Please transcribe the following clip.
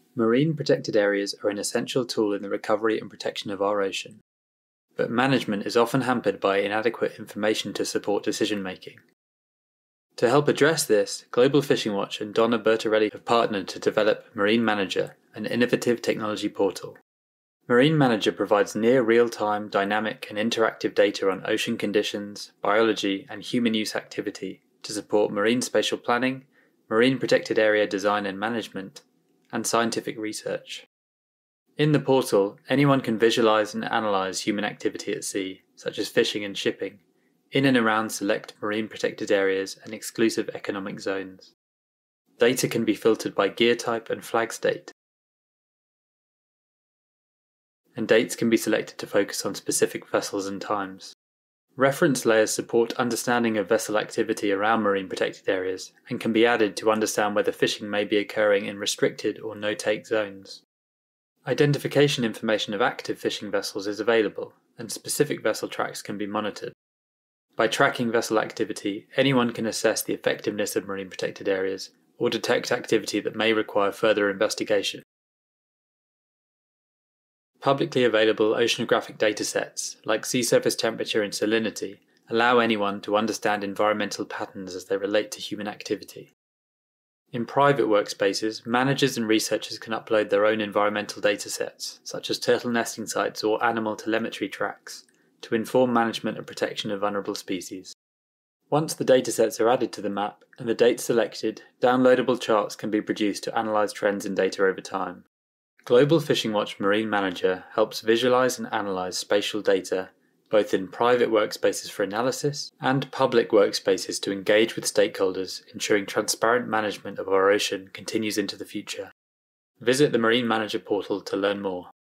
Marine protected areas are an essential tool in the recovery and protection of our ocean, but management is often hampered by inadequate information to support decision-making. To help address this, Global Fishing Watch and Dona Bertarelli have partnered to develop Marine Manager, an innovative technology portal. Marine Manager provides near real-time, dynamic and interactive data on ocean conditions, biology and human use activity to support marine spatial planning, marine protected area design and management, and scientific research. In the portal, anyone can visualize and analyze human activity at sea, such as fishing and shipping, in and around select marine protected areas and exclusive economic zones. Data can be filtered by gear type and flag state, and dates can be selected to focus on specific vessels and times. Reference layers support understanding of vessel activity around marine protected areas and can be added to understand whether fishing may be occurring in restricted or no-take zones. Identification information of active fishing vessels is available, and specific vessel tracks can be monitored. By tracking vessel activity, anyone can assess the effectiveness of marine protected areas or detect activity that may require further investigation. Publicly available oceanographic datasets, like sea surface temperature and salinity, allow anyone to understand environmental patterns as they relate to human activity. In private workspaces, managers and researchers can upload their own environmental datasets, such as turtle nesting sites or animal telemetry tracks, to inform management and protection of vulnerable species. Once the datasets are added to the map and the dates selected, downloadable charts can be produced to analyze trends in data over time. Global Fishing Watch Marine Manager helps visualize and analyze spatial data, both in private workspaces for analysis and public workspaces to engage with stakeholders, ensuring transparent management of our ocean continues into the future. Visit the Marine Manager portal to learn more.